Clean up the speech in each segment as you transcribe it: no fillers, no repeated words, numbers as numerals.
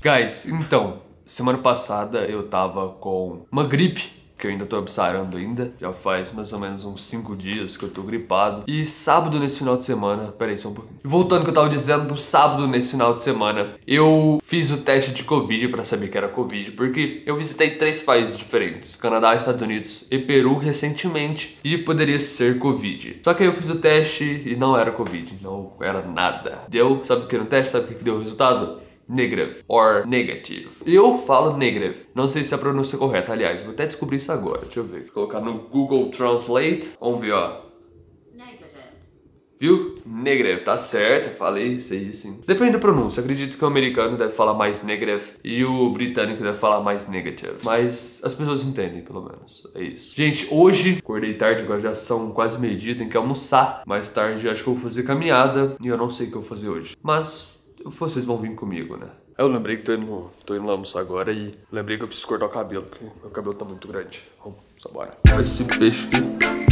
Guys, então, semana passada eu tava com uma gripe, que eu ainda tô sarando ainda. Já faz mais ou menos uns 5 dias que eu tô gripado. E sábado nesse final de semana... Peraí só um pouquinho. Voltando ao que eu tava dizendo, sábado nesse final de semana, eu fiz o teste de Covid pra saber que era Covid. Porque eu visitei 3 países diferentes. Canadá, Estados Unidos e Peru recentemente. E poderia ser Covid. Só que aí eu fiz o teste e não era Covid. Não era nada. Deu, sabe o que no teste? Sabe o que deu o resultado? Negative or negative. Eu falo negative. Não sei se é a pronúncia correta. Aliás, vou até descobrir isso agora. Deixa eu ver. Vou colocar no Google Translate. Vamos ver, ó. Negative. Viu? Negative. Tá certo. Eu falei isso aí, sim. Depende da pronúncia. Acredito que o americano deve falar mais negative e o britânico deve falar mais negative. Mas as pessoas entendem, pelo menos. É isso. Gente, hoje acordei tarde. Agora já são quase meio-dia. Tenho que almoçar. Mais tarde acho que eu vou fazer caminhada. E eu não sei o que eu vou fazer hoje. Mas... vocês vão vir comigo, né? Eu lembrei que tô indo lá almoçar agora e lembrei que eu preciso cortar o cabelo, porque meu cabelo tá muito grande. Vamos, só bora. Esse peixe aqui.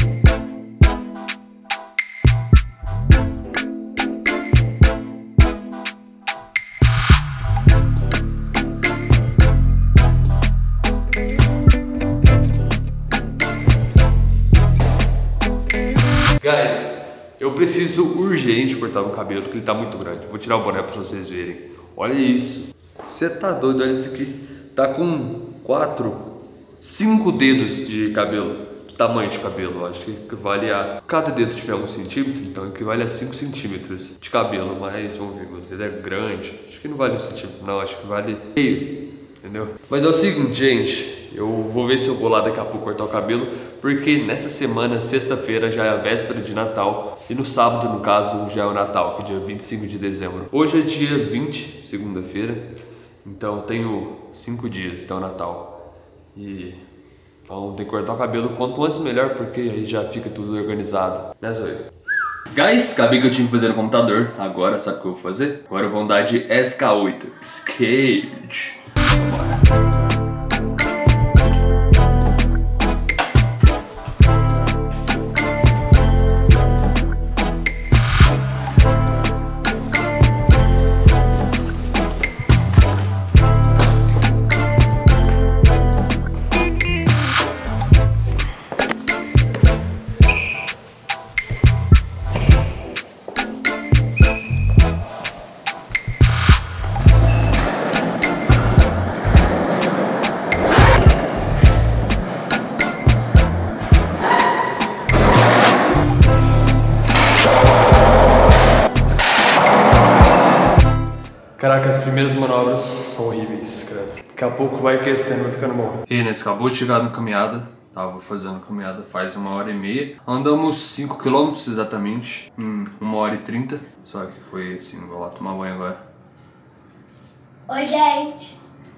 Guys, eu preciso urgente cortar meu cabelo, porque ele tá muito grande. Vou tirar o boné pra vocês verem. Olha isso. Você tá doido? Olha isso aqui. Tá com 5 dedos de cabelo. De tamanho de cabelo. Eu acho que equivale a... cada dedo tiver 1 centímetro, então equivale a 5 centímetros de cabelo. Mas, vamos ver, meu dedo é grande. Acho que não vale 1 centímetro, não. Acho que vale meio. Entendeu? Mas é o seguinte, gente. Eu vou ver se eu vou lá daqui a pouco cortar o cabelo. Porque nessa semana, sexta-feira, já é a véspera de Natal. E no sábado, no caso, já é o Natal, que é dia 25 de dezembro. Hoje é dia 20, segunda-feira. Então eu tenho 5 dias até o Natal. E então tem que cortar o cabelo quanto antes melhor, porque aí já fica tudo organizado. Né, Zoe? Guys, acabei que eu tinha que fazer no computador. Agora, sabe o que eu vou fazer? Agora eu vou andar de SK8. Skate. Vambora. Caraca, as primeiras manobras são horríveis, cara. Daqui a pouco vai aquecendo, vai ficando bom. E nesse acabou de chegar na caminhada. Tava fazendo caminhada faz 1h30. Andamos 5 km exatamente, em 1h30. Só que foi assim, vou lá tomar banho agora. Oi, gente.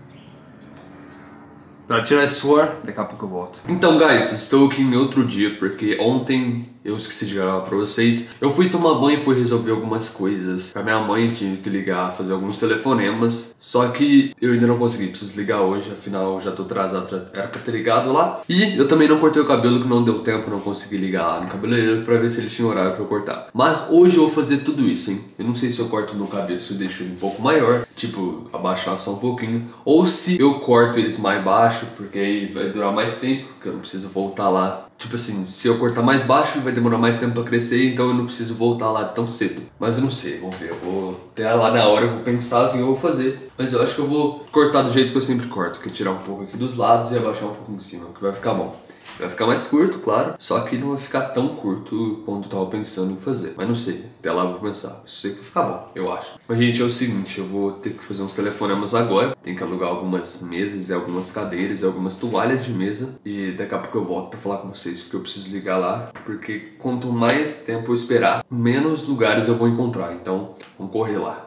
Pra tirar esse suor, daqui a pouco eu volto. Então, guys, estou aqui em outro dia, porque ontem eu esqueci de gravar pra vocês. Eu fui tomar banho e fui resolver algumas coisas. A minha mãe tinha que ligar, fazer alguns telefonemas. Só que eu ainda não consegui, preciso ligar hoje, afinal já tô atrasado, já era pra ter ligado lá. E eu também não cortei o cabelo, que não deu tempo, não consegui ligar lá no cabeleireiro pra ver se eles tinham horário pra eu cortar. Mas hoje eu vou fazer tudo isso, hein. Eu não sei se eu corto meu cabelo, se eu deixo ele um pouco maior, tipo, abaixar só um pouquinho. Ou se eu corto eles mais baixo, porque aí vai durar mais tempo, porque eu não preciso voltar lá. Tipo assim, se eu cortar mais baixo, vai demorar mais tempo pra crescer, então eu não preciso voltar lá tão cedo. Mas eu não sei, vamos ver. Eu vou até lá na hora, eu vou pensar o que eu vou fazer. Mas eu acho que eu vou cortar do jeito que eu sempre corto, que é tirar um pouco aqui dos lados e abaixar um pouco em cima, que vai ficar bom. Vai ficar mais curto, claro, só que não vai ficar tão curto quanto eu tava pensando em fazer. Mas não sei, até lá eu vou pensar. Isso sei que vai ficar bom, eu acho. Mas, gente, é o seguinte, eu vou ter que fazer uns telefonemas agora. Tem que alugar algumas mesas e algumas cadeiras e algumas toalhas de mesa. E daqui a pouco eu volto pra falar com vocês, porque eu preciso ligar lá. Porque quanto mais tempo eu esperar, menos lugares eu vou encontrar. Então, vamos correr lá.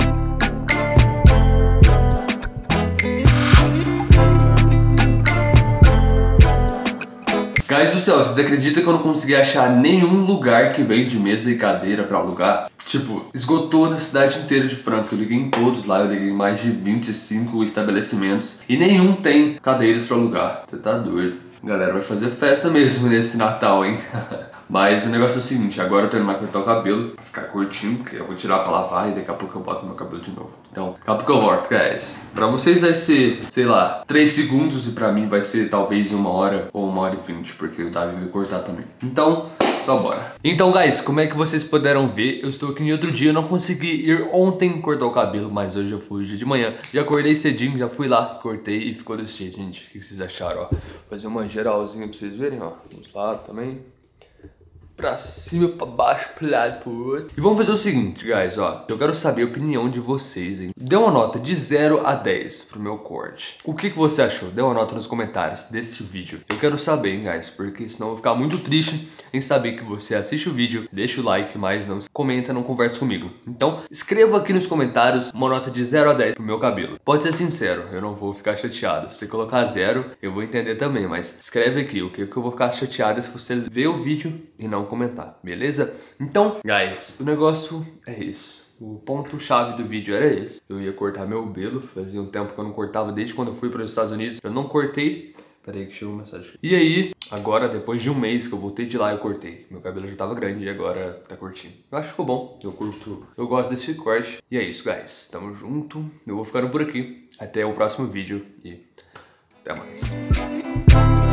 Guys do céu, vocês acreditam que eu não consegui achar nenhum lugar que vende mesa e cadeira pra alugar? Tipo, esgotou na cidade inteira de Franca. Eu liguei em todos lá, eu liguei em mais de 25 estabelecimentos e nenhum tem cadeiras pra alugar. Você tá doido? A galera vai fazer festa mesmo nesse Natal, hein? Mas o negócio é o seguinte, agora eu tô indo lá cortar o cabelo, pra ficar curtinho, porque eu vou tirar pra lavar e daqui a pouco eu boto meu cabelo de novo. Então, daqui a pouco eu volto, guys. Pra vocês vai ser, sei lá, 3 segundos e pra mim vai ser talvez 1 hora ou 1h20, porque o Davi vai cortar também. Então, só bora. Então, guys, como é que vocês puderam ver, eu estou aqui em outro dia, eu não consegui ir ontem cortar o cabelo, mas hoje eu fui hoje de manhã. Já acordei cedinho, já fui lá, cortei e ficou desse jeito, gente. O que vocês acharam, ó? Vou fazer uma geralzinha pra vocês verem, ó. Vamos lá também. Pra cima, pra baixo, pro lado, pro outro. E vamos fazer o seguinte, guys, ó. Eu quero saber a opinião de vocês, hein. Dê uma nota de 0 a 10 pro meu corte. O que você achou? Dê uma nota nos comentários desse vídeo. Eu quero saber, hein, guys, porque senão eu vou ficar muito triste em saber que você assiste o vídeo, deixa o like, mas não comenta, não conversa comigo. Então, escreva aqui nos comentários uma nota de 0 a 10 pro meu cabelo. Pode ser sincero, eu não vou ficar chateado. Se colocar 0, eu vou entender também, mas escreve aqui o que eu vou ficar chateado é se você ver o vídeo e não comentar, beleza? Então, guys, o negócio é isso. O ponto-chave do vídeo era esse. Eu ia cortar meu cabelo, fazia um tempo que eu não cortava, desde quando eu fui para os Estados Unidos. Eu não cortei. Peraí que chegou uma mensagem. E aí, agora, depois de um mês que eu voltei de lá, eu cortei. Meu cabelo já tava grande e agora tá curtinho. Eu acho que ficou bom. Eu curto. Eu gosto desse corte. E é isso, guys. Tamo junto. Eu vou ficando por aqui. Até o próximo vídeo e até mais.